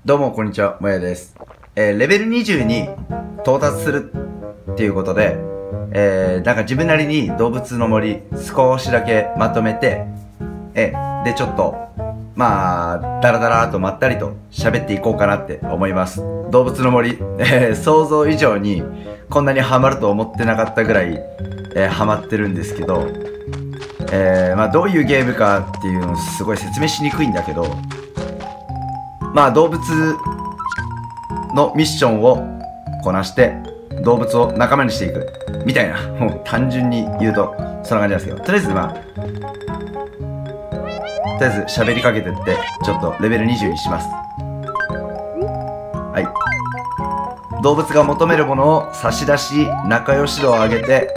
どうもこんにちは、もやです。レベル20に到達するっていうことで、なんか自分なりに動物の森少しだけまとめて、でちょっとダラダラとまったりと喋っていこうかなって思います。動物の森、想像以上にこんなにハマると思ってなかったぐらい、ハマってるんですけど、どういうゲームかっていうのをすごい説明しにくいんだけど、動物のミッションをこなして動物を仲間にしていくみたいな、もう単純に言うとそんな感じなんですけど、とりあえず喋りかけてってちょっとレベル20にします。はい、動物が求めるものを差し出し、仲良し度を上げて、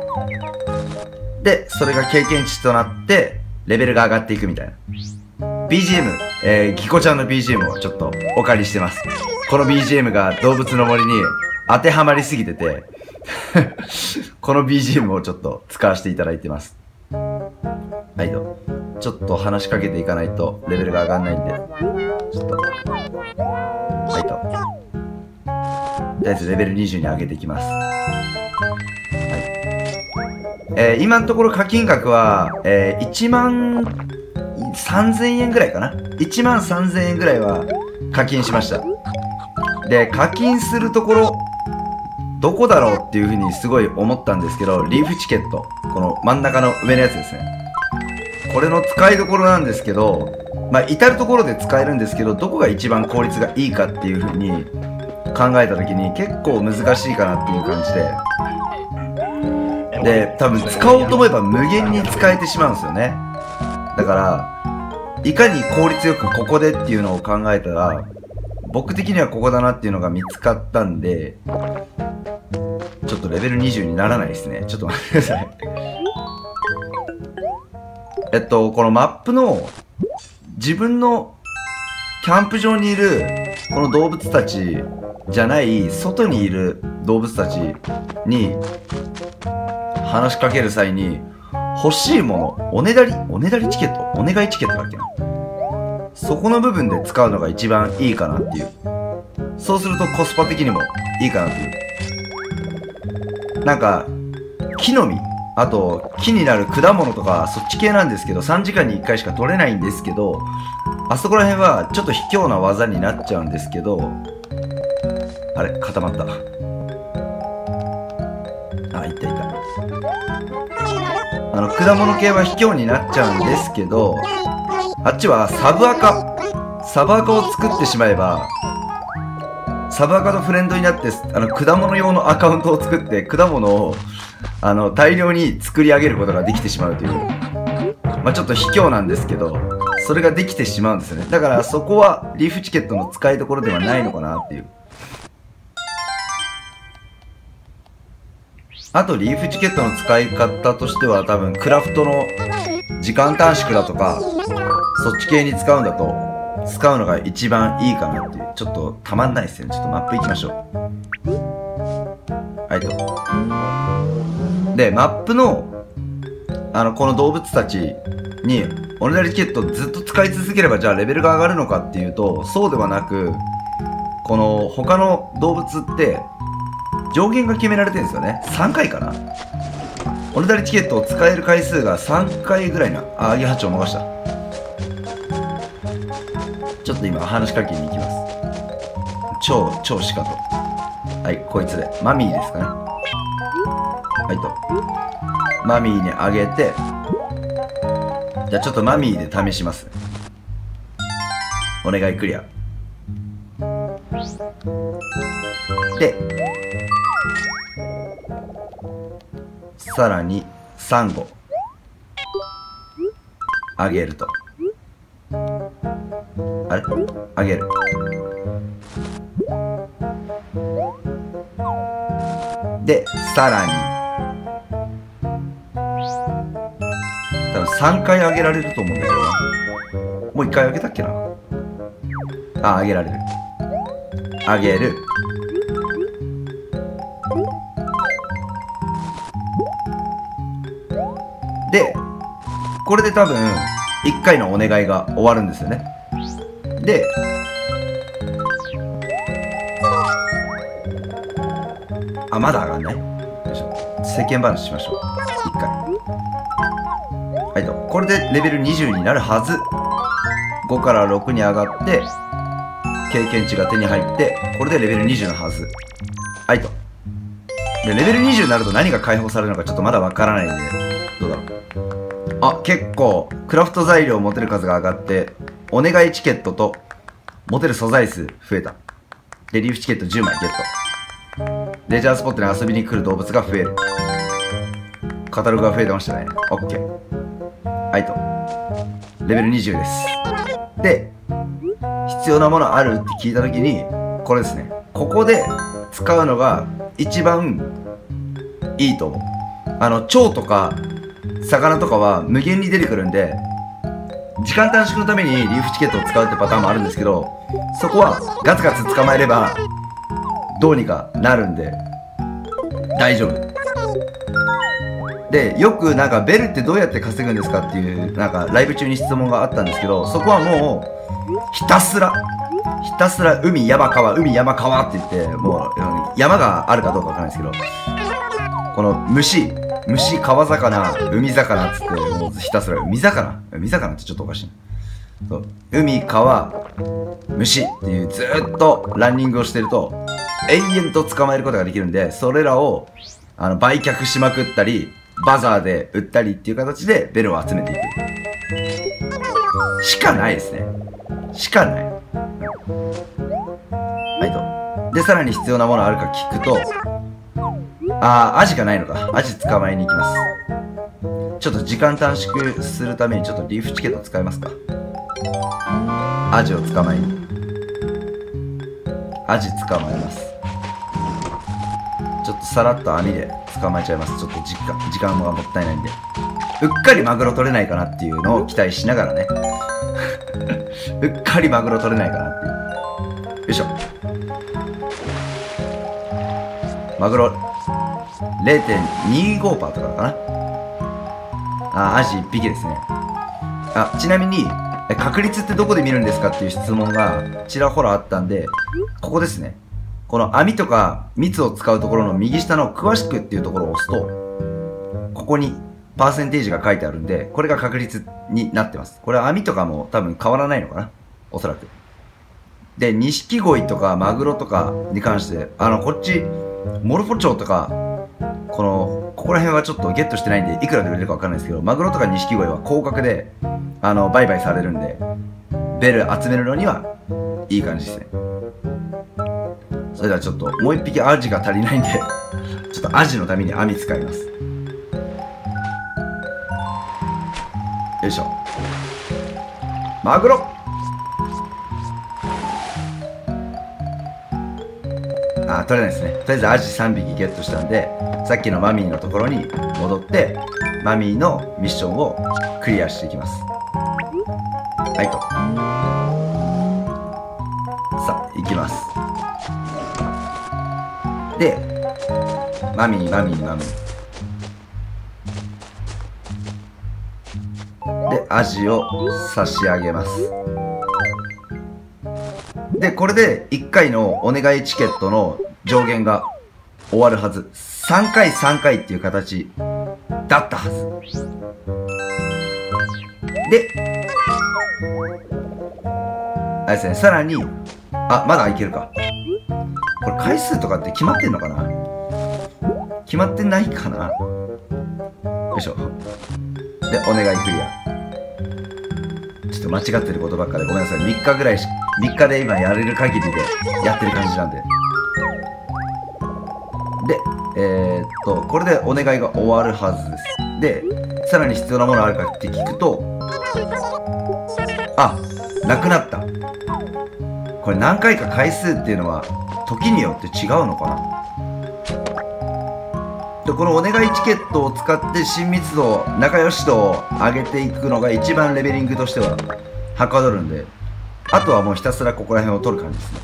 でそれが経験値となってレベルが上がっていくみたいな。 BGM、ギコちゃんの BGM をちょっとお借りしてます。この BGM が動物の森に当てはまりすぎててこの BGM をちょっと使わせていただいてます。はいと、ちょっと話しかけていかないとレベルが上がんないんで、ちょっとはいと、とりあえずレベル20に上げていきます。はい、今のところ課金額は、1万3000円ぐらいかな。1万3000円ぐらいは課金しました。で、課金するところどこだろうっていうふうにすごい思ったんですけど、リーフチケット、この真ん中の上のやつですね。これの使いどころなんですけど、至るところで使えるんですけど、どこが一番効率がいいかっていうふうに考えた時に結構難しいかなっていう感じで、多分使おうと思えば無限に使えてしまうんですよね。だからいかに効率よくここでっていうのを考えたら、僕的にはここだなっていうのが見つかったんで、ちょっとレベル20にならないですね。ちょっと待ってください。このマップの自分のキャンプ場にいるこの動物たちじゃない外にいる動物たちに話しかける際に欲しいもの、おねだりチケット、お願いチケットだっけな、そこの部分で使うのが一番いいかなっていう。そうするとコスパ的にもいいかなっていう。なんか木の実、あと木になる果物とかそっち系なんですけど、3時間に1回しか取れないんですけど、あそこら辺はちょっと卑怯な技になっちゃうんですけど、あれ固まった。あ、いったいた。果物系は卑怯になっちゃうんですけど、あっちはサブアカを作ってしまえば、サブアカとフレンドになって、果物用のアカウントを作って果物を大量に作り上げることができてしまうという、ちょっと卑怯なんですけど、それができてしまうんですよね。だからそこはリーフチケットの使いどころではないのかなっていう。あとリーフチケットの使い方としては、多分クラフトの時間短縮だとかそっち系に使うのが一番いいかなっていう。ちょっとたまんないですね。ちょっとマップ行きましょう。はいと。でマップのこの動物たちにおねだりチケットをずっと使い続ければ、じゃあレベルが上がるのかっていうと、そうではなく、この他の動物って上限が決められてるんですよね。3回かな。おねだりチケットを使える回数が3回ぐらいな。アゲハチョウ逃した。ちょっと今話しかけに行きます。超シカと、はい、こいつでマミーですかね。はいと、マミーにあげて、じゃあちょっとマミーで試します。お願いクリアで、さらにサンゴあげると、あれあげる。でさらに多分3回あげられると思うんだけどな。もう1回あげたっけな。あげられる。あげる。でこれで多分1回のお願いが終わるんですよね。であ、まだ上がんない？よいしょ。世間話しましょう。一回。はいと。これでレベル20になるはず。5から6に上がって、経験値が手に入って、これでレベル20のはず。はいと。で、レベル20になると何が解放されるのかちょっとまだわからないんで、どうだろう。あ、結構、クラフト材料持てる数が上がって、お願いチケットと、持てる素材数増えた。で、リーフチケット10枚ゲット。レジャースポットに遊びに来る動物が増える。カタログが増えてましたね。OK。はいと。レベル20です。で、必要なものあるって聞いたときに、これですね。ここで使うのが一番いいと思う。蝶とか魚とかは無限に出てくるんで、時間短縮のためにリーフチケットを使うってパターンもあるんですけど、そこはガツガツ捕まえればどうにかなるんで大丈夫で、よくなんかベルってどうやって稼ぐんですかっていうなんかライブ中に質問があったんですけど、そこはもうひたすら海山川って言って、もう山があるかどうかわからないですけど、この虫川魚海魚っつって、もうひたすら海魚ってちょっとおかしい。そう、海川虫っていうずーっとランニングをしてると永遠と捕まえることができるんで、それらを売却しまくったりバザーで売ったりっていう形でベルを集めていくしかないですね。しかない。はいと。で、さらに必要なものあるか聞くと、アジがないのか。アジ捕まえに行きます。ちょっと時間短縮するためにちょっとリーフチケット使いますか。アジを捕まえに。アジ捕まえます。ちょっとさらっと網で捕まえちゃいます。ちょっと時間がもったいないんで。うっかりマグロ取れないかなっていうのを期待しながらね。うっかりマグロ取れないかなっていう。よいしょ。マグロ 0.25% とかかな。アジ1匹ですね。ちなみに確率ってどこで見るんですかっていう質問がちらほらあったんで、ここですね。この網とか蜜を使うところの右下の詳しくっていうところを押すと、ここにパーセンテージが書いてあるんで、これが確率になってます。これは網とかも多分変わらないのかな、おそらく。で、錦鯉とかマグロとかに関して、こっち、モルフォチョウとか、ここら辺はちょっとゲットしてないんで、いくらで売れるかわかんないですけど、マグロとか錦鯉は高額で、売買されるんで、ベル集めるのにはいい感じですね。それではちょっと、もう一匹アジが足りないんで、ちょっとアジのために網使います。よいしょ。マグロ取れないですね。とりあえずアジ3匹ゲットしたんで、さっきのマミーのところに戻って、マミーのミッションをクリアしていきます。はいと。さあ、行きます。で、マミー。で、アジを差し上げます。で、これで1回のお願いチケットの上限が終わるはず。3回っていう形だったはず。で、あれですね、さらに、まだいけるか。これ回数とかって決まってんのかな？決まってないかな？よいしょ。で、お願いクリア。ちょっと間違ってることばっかでごめんなさい。3日で今やれる限りでやってる感じなんで。で、これでお願いが終わるはずです。で、さらに必要なものあるかって聞くと、なくなった。これ何回か回数っていうのは、時によって違うのかな。で、このお願いチケットを使って親密度、仲良し度を上げていくのが一番レベリングとしてははかどるんで、あとはもうひたすらここら辺を取る感じですね。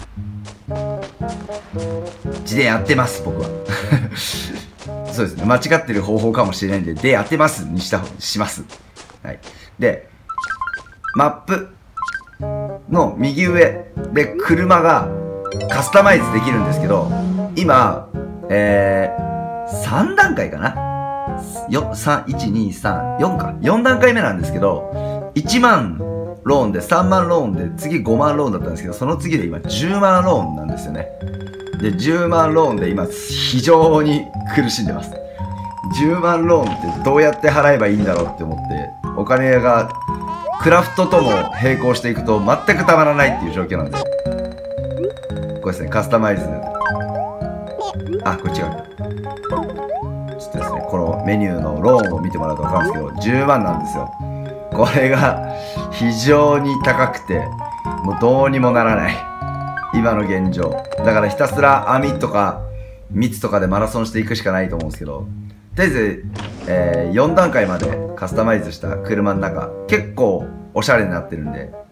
字でやってます、僕は。そうですね。間違ってる方法かもしれないんで、でやってますにします。はい。で、マップの右上で車がカスタマイズできるんですけど、今、3段階かな ?3、1、2、3、4か。4段階目なんですけど、1万ローンで、3万ローンで、次5万ローンだったんですけど、その次で今10万ローンなんですよね。で、10万ローンで今、非常に苦しんでます。10万ローンってどうやって払えばいいんだろうって思って、お金がクラフトとも並行していくと全くたまらないっていう状況なんで。これですね、カスタマイズ。あ、これ違う。ちょっとですね、このメニューのローンを見てもらうと分かるんですけど、10万なんですよ。これが非常に高くて、もうどうにもならない。今の現状。だからひたすら網とか蜜とかでマラソンしていくしかないと思うんですけど、とりあえず、4段階までカスタマイズした車の中、結構おしゃれになってるんで、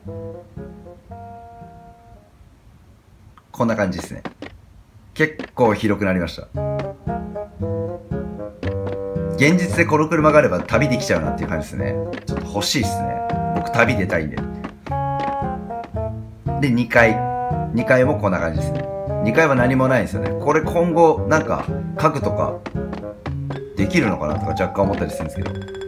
こんな感じですね。結構広くなりました。現実でこの車があれば旅できちゃうなっていう感じですね。ちょっと欲しいですね。僕旅出たいんで。で、2階もこんな感じですね。2階は何もないんですよね。これ今後なんか家具とかできるのかなとか若干思ったりするんですけ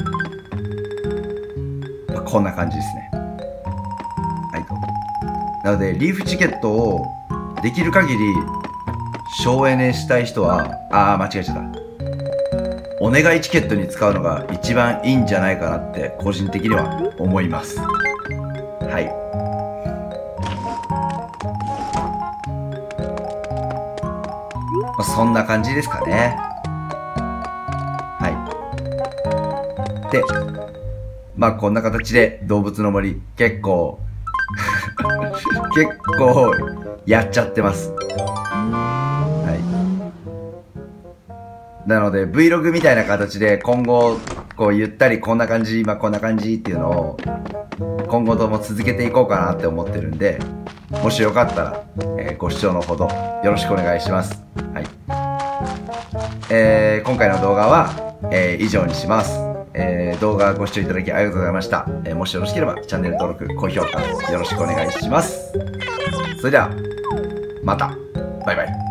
ど、まあ、こんな感じですね。はいと。なのでリーフチケットをできる限り省エネしたい人は、間違えちゃった。お願いチケットに使うのが一番いいんじゃないかなって個人的には思います。はい。まあ、そんな感じですかね。はい。で、まあこんな形で動物の森結構結構やっちゃってます。はい。なので Vlog みたいな形で今後こうゆったりこんな感じ、今こんな感じっていうのを今後とも続けていこうかなって思ってるんで、もしよかったら、ご視聴のほどよろしくお願いします。はい。今回の動画は、以上にします。動画ご視聴いただきありがとうございました。もしよろしければチャンネル登録、高評価よろしくお願いします。それでは、また。バイバイ。